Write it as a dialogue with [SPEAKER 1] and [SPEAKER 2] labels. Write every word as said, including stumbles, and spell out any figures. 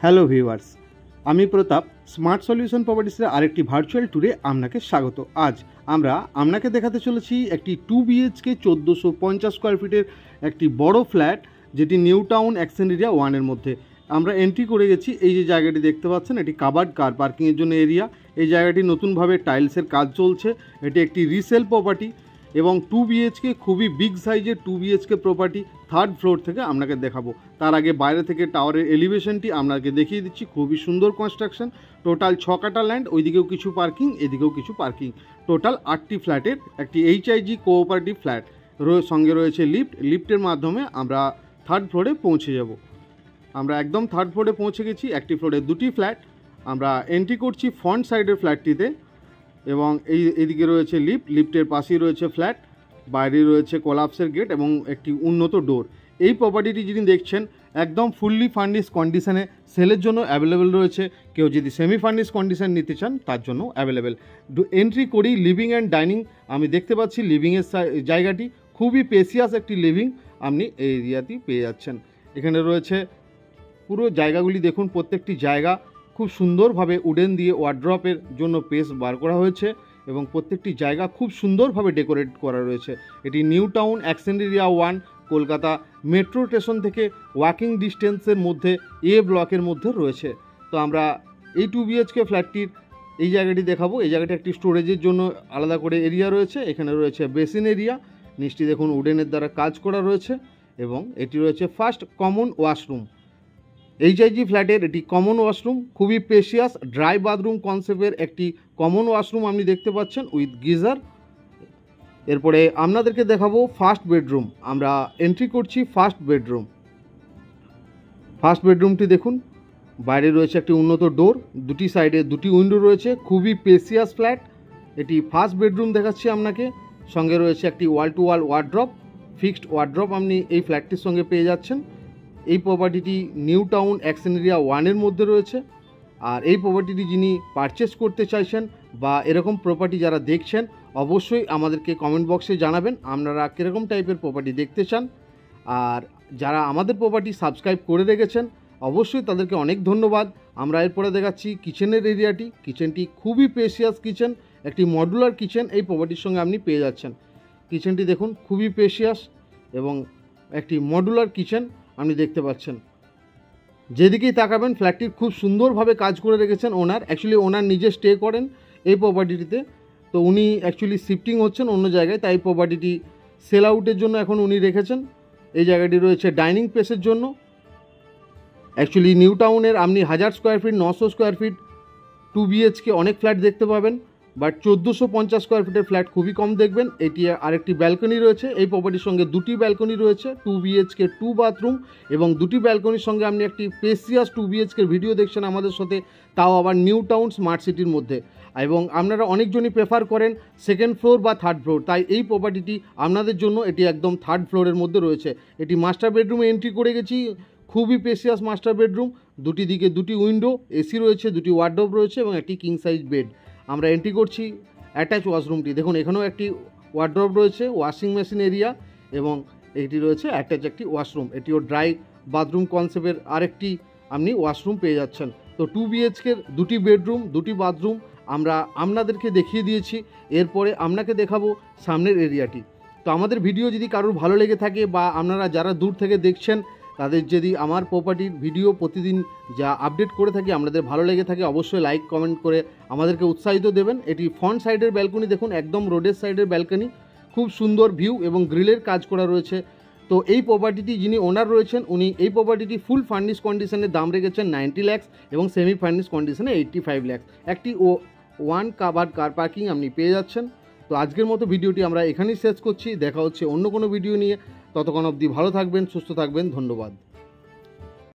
[SPEAKER 1] Hello viewers, আমি প্রতাপ smart solution প্রপার্টিসের আরেকটি virtual ট্যুরে আপনাকে স্বাগত। আজ আমরা আপনাকে দেখাতে চলেছি একটি টু বিএইচকে চোদ্দোশো পঞ্চাশ স্কোয়ার ফিটের একটি বড় ফ্ল্যাট, যেটি নিউ টাউন অ্যাকশন এরিয়া ওয়ানের মধ্যে। আমরা এন্ট্রি করে গেছি। এই যে জায়গাটি দেখতে পাচ্ছেন, এটি কাভার্ড কার পার্কিংয়ের জন্য এরিয়া। এই জায়গাটি নতুনভাবে টাইলসের কাজ চলছে। এটি একটি রিসেল প্রপার্টি এবং টু বিএইচকে খুবই বিগ সাইজের two BHK property. Third floor থেকে আপনাকে দেখাবো। তার আগে বাইরে থেকে টাওয়ারের এলিভেশনটি আপনাকে দেখিয়ে দিচ্ছি। খুবই সুন্দর কনস্ট্রাকশন। টোটাল ছ কাটা ল্যান্ড, ওইদিকেও কিছু পার্কিং, এদিকেও কিছু পার্কিং। টোটাল আটটি ফ্ল্যাটের একটি এইচআইজি কোঅপারেটিভ ফ্ল্যাট। সঙ্গে রয়েছে লিফট। লিফটের মাধ্যমে আমরা থার্ড ফ্লোরে পৌঁছে যাব। আমরা একদম থার্ড ফ্লোরে পৌঁছে গেছি। একটি ফ্লোরে দুটি ফ্ল্যাট। আমরা এন্ট্রি করছি ফ্রন্ট সাইডের ফ্ল্যাটটিতে এবং এই এদিকে রয়েছে লিফট। লিফটের পাশেই রয়েছে ফ্ল্যাট। বাইরে রয়েছে কোলাপসের গেট এবং একটি উন্নত ডোর। এই প্রপার্টিটি যিনি দেখছেন একদম ফুললি ফার্নিশ কন্ডিশনে সেলের জন্য অ্যাভেলেবেল রয়েছে। কেউ যদি সেমি ফার্নিশ কন্ডিশন নিতে চান তার জন্য অ্যাভেলেবেল। এন্ট্রি করি লিভিং অ্যান্ড ডাইনিং। আমি দেখতে পাচ্ছি লিভিংয়ের জায়গাটি খুবই স্পেসিয়াস একটি লিভিং আপনি এই এরিয়াতেই পেয়ে যাচ্ছেন। এখানে রয়েছে পুরো জায়গাগুলি দেখুন, প্রত্যেকটি জায়গা খুব সুন্দরভাবে উডেন দিয়ে ওয়ার্ড্রপের জন্য পেস বার করা হয়েছে এবং প্রত্যেকটি জায়গা খুব সুন্দরভাবে ডেকোরেট করা রয়েছে। এটি new town action area one, Kolkata metro station থেকে ওয়াকিং ডিস্টেন্সের মধ্যে এ ব্লকের মধ্যে রয়েছে। তো আমরা এই টু বিএইচকে ফ্ল্যাটটির এই জায়গাটি দেখাবো। এই জায়গাটি একটি স্টোরেজের জন্য আলাদা করে এরিয়া রয়েছে। এখানে রয়েছে বেসিন এরিয়া। নিচটি দেখুন উডেনের দ্বারা কাজ করা রয়েছে এবং এটি রয়েছে ফার্স্ট কমন ওয়াশরুম। এইচআইজি ফ্ল্যাটের এটি কমন ওয়াশরুম, খুবই স্পেশিয়াস ড্রাই বাথরুম কনসেপ্টের একটি কমন ওয়াশরুম আপনি দেখতে পাচ্ছেন উইথ গিজার। এরপরে আপনাদেরকে দেখাবো ফার্স্ট বেডরুম। আমরা এন্ট্রি করছি ফার্স্ট বেডরুম। ফার্স্ট বেডরুমটি দেখুন, বাইরে রয়েছে একটি উন্নত ডোর, দুটি সাইডে দুটি উইন্ডো রয়েছে। খুবই স্পেশিয়াস ফ্ল্যাট। এটি ফার্স্ট বেডরুম দেখাচ্ছি আপনাকে। সঙ্গে রয়েছে একটি wall to wall wardrobe, fixed wardrobe আপনি এই ফ্ল্যাটটির সঙ্গে পেয়ে যাচ্ছেন। এই প্রপার্টিটি নিউ টাউন অ্যাকশন এরিয়া ওয়ানের মধ্যে রয়েছে। আর এই প্রপার্টিটি যিনি পারচেস করতে চাইছেন বা এরকম প্রপার্টি যারা দেখছেন, অবশ্যই আমাদেরকে কমেন্ট বক্সে জানাবেন আপনারা কীরকম টাইপের প্রপার্টি দেখতে চান। আর যারা আমাদের প্রপার্টি সাবস্ক্রাইব করে রেখেছেন অবশ্যই তাদেরকে অনেক ধন্যবাদ। আমরা এরপরে দেখাচ্ছি কিচেনের এরিয়াটি। কিচেনটি খুবই স্পেশিয়াস কিচেন, একটি মডুলার কিচেন এই প্রপার্টির সঙ্গে আপনি পেয়ে যাচ্ছেন। কিচেনটি দেখুন খুবই স্পেশিয়াস এবং একটি মডুলার কিচেন আপনি দেখতে পাচ্ছেন। যেদিকেই তাকাবেন ফ্ল্যাটটির খুব সুন্দরভাবে কাজ করে রেখেছেন ওনার। অ্যাকচুয়ালি ওনার নিজে স্টে করেন এই প্রপার্টিটিতে, তো উনি অ্যাকচুয়ালি শিফটিং হচ্ছেন অন্য জায়গায়, তাই প্রপার্টিটি সেল আউটের জন্য এখন উনি রেখেছেন। এই জায়গাটি রয়েছে ডাইনিং স্পেসের জন্য। অ্যাকচুয়ালি নিউ টাউনের আপনি হাজার স্কোয়ার ফিট নশো স্কোয়ার ফিট টু বিএইচকে অনেক ফ্ল্যাট দেখতে পাবেন, বাট চোদ্দোশো পঞ্চাশ স্কোয়ার ফিটের ফ্ল্যাট খুবই কম দেখবেন। এটি আরেকটি ব্যালকনি রয়েছে। এই প্রপার্টির সঙ্গে দুটি ব্যালকনি রয়েছে, টু বিএইচকে টু বাথরুম এবং দুটি ব্যালকনির সঙ্গে আপনি একটি স্পেশিয়াস টু বিএইচকের ভিডিও দেখছেন আমাদের সাথে, তাও আবার নিউ টাউন স্মার্ট সিটির মধ্যে। এবং আপনারা অনেকজনই প্রেফার করেন সেকেন্ড ফ্লোর বা থার্ড ফ্লোর, তাই এই প্রপার্টিটি আপনাদের জন্য এটি একদম থার্ড ফ্লোরের মধ্যে রয়েছে। এটি মাস্টার বেডরুমে এন্ট্রি করে গেছি। খুবই স্পেশিয়াস মাস্টার বেডরুম। দুটি দিকে দুটি উইন্ডো, এসি রয়েছে, দুটি ওয়ার্ডরোব রয়েছে এবং একটি কিং সাইজ বেড। আমরা এন্ট্রি করছি অ্যাটাচ ওয়াশরুমটি। দেখুন এখানেও একটি ওয়ার্ডরোব রয়েছে, ওয়াশিং মেশিন এরিয়া এবং এটি রয়েছে অ্যাটাচ একটি ওয়াশরুম। এটিও ড্রাই বাথরুম কনসেপ্টের আরেকটি আপনি ওয়াশরুম পেয়ে যাচ্ছেন। তো টু বিএইচকের দুটি বেডরুম দুটি বাথরুম আমরা আপনাদেরকে দেখিয়ে দিয়েছি। এরপরে আপনাকে দেখাবো সামনের এরিয়াটি। তো আমাদের ভিডিও যদি কারোর ভালো লেগে থাকে বা আপনারা যারা দূর থেকে দেখছেন তাদের যদি আমার প্রপার্টির ভিডিও প্রতিদিন যা আপডেট করে থাকি আপনাদের ভালো লেগে থাকে, অবশ্যই লাইক কমেন্ট করে আমাদেরকে উৎসাহিত দেবেন। এটি ফ্রন্ট সাইডের ব্যালকনি দেখুন, একদম রোডের সাইডের ব্যালকনি, খুব সুন্দর ভিউ এবং গ্রিলের কাজ করা রয়েছে। তো এই প্রপার্টিটি যিনি ওনার রয়েছেন উনি এই প্রপার্টিটি ফুল ফার্নিশ কন্ডিশনের দাম রেখেছেন নাইনটি ল্যাক্স এবং সেমি ফার্নিশ কন্ডিশনে এইট্টি ফাইভ ল্যাক্স। একটি ও ওয়ান কাভার্ড কার পার্কিং আপনি পেয়ে যাচ্ছেন। তো আজকের মতো ভিডিওটি আমরা এখানেই শেষ করছি। দেখা হচ্ছে অন্য কোনো ভিডিও নিয়ে। ততক্ষণ অবধি ভালো থাকবেন, সুস্থ থাকবেন। ধন্যবাদ।